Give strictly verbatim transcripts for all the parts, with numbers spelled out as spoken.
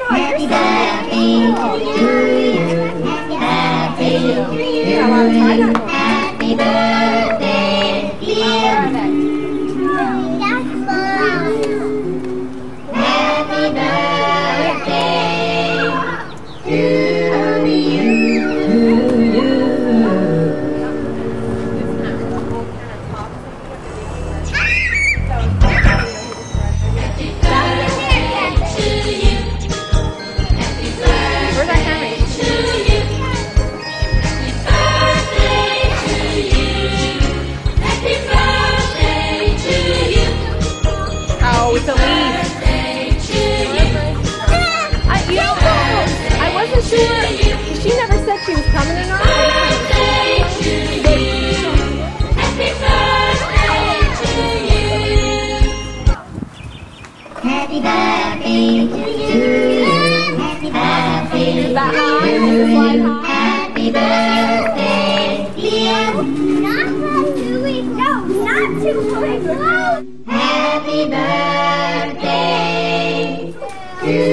Happy birthday to you. Happy birthday. Happy birthday, dear. Happy birthday to you. It's a leaf. I, you know, I wasn't sure. She never said she was coming or not. Happy birthday to you. Happy birthday to you. Happy Is that high? Is the slide high? Happy birthday, dear. Not too weak. No, not too weak. Happy birthday to you.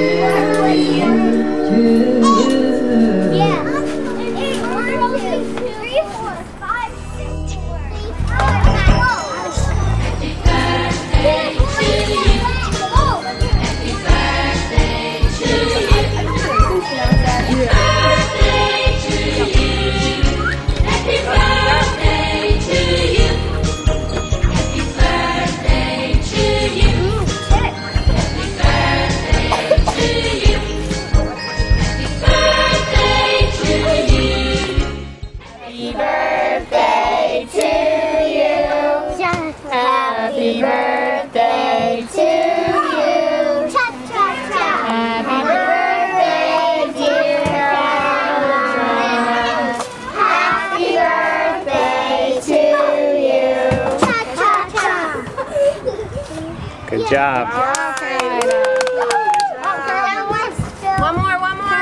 Yeah. Eight, one, two, three, four, five, six, seven, eight, nine. Happy birthday to you. Happy birthday to you. Happy birthday to you. Happy birthday to you. Happy birthday to you. Happy birthday to you. Happy birthday to you. Happy birthday to you. Happy birthday to you. Happy birthday, dear Caroline. Happy birthday to you. Good job. One more, one more.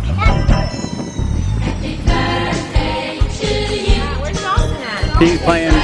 Happy birthday to you. Where's Dawson at? He's playing